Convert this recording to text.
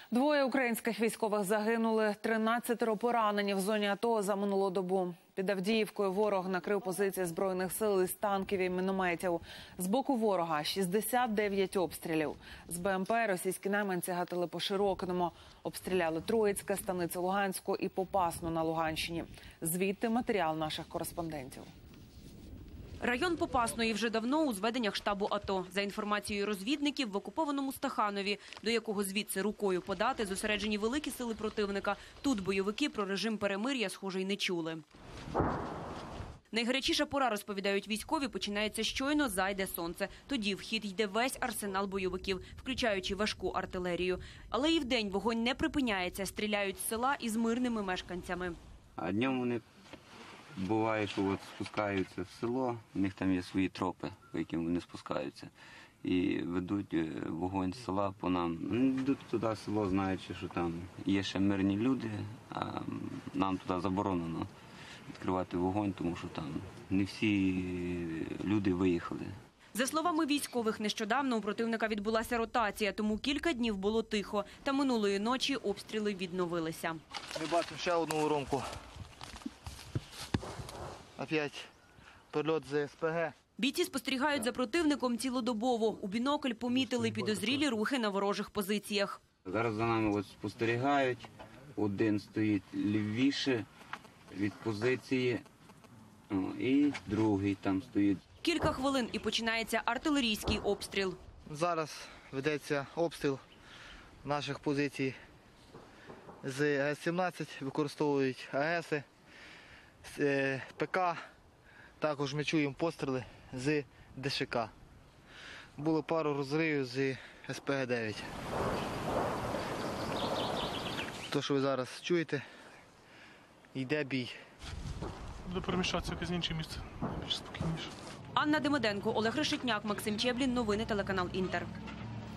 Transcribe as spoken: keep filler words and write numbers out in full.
Двоє українських військових загинули, тринадцятеро поранені в зоні АТО за минулу добу. Під Авдіївкою ворог накрив позиції Збройних сил із танків і мінометів. З боку ворога – шістдесят дев'ять обстрілів. З БМП російські найманці гатили по Широкиному. Обстріляли Троїцьке, Станицю Луганську і Попасну на Луганщині. Звідти матеріал наших кореспондентів. Район Попасної вже давно у зведеннях штабу АТО. За інформацією розвідників, в окупованому Стаханові, до якого звідси рукою подати, зосереджені великі сили противника. Тут бойовики про режим перемир'я, схоже, й не чули. Найгарячіша пора, розповідають військові, починається щойно зайде сонце. Тоді в хід йде весь арсенал бойовиків, включаючи важку артилерію. Але і вдень вогонь не припиняється, стріляють з села із мирними мешканцями. А днем вони буває, що от спускаються в село, у них там є свої тропи, по яким вони спускаються. І ведуть вогонь з села по нам. Вони йдуть туди в село, знаючи, що там є ще мирні люди, а нам туди заборонено відкривати вогонь, тому що там не всі люди виїхали. За словами військових, нещодавно у противника відбулася ротація, тому кілька днів було тихо. Та минулої ночі обстріли відновилися. Ми бачимо ще одну уромку. Опять прильот з СПГ. Бійці спостерігають за противником цілодобово. У бінокль помітили підозрілі рухи на ворожих позиціях. Зараз за нами от спостерігають. Один стоїть лівіше від позиції, і другий там стоїть. Кілька хвилин і починається артилерійський обстріл. Зараз ведеться обстріл наших позицій з Г сімнадцять, використовують АЕСи, ПК. Також ми чуємо постріли з ДШК. Було пару розривів з С П Г дев'ять. Те, що ви зараз чуєте, йде бій. Буде переміщатися в якесь інше місце, більш спокійніше. Анна Демиденко, Олег Решетняк, Максим Чеблін. Новини телеканал Інтер.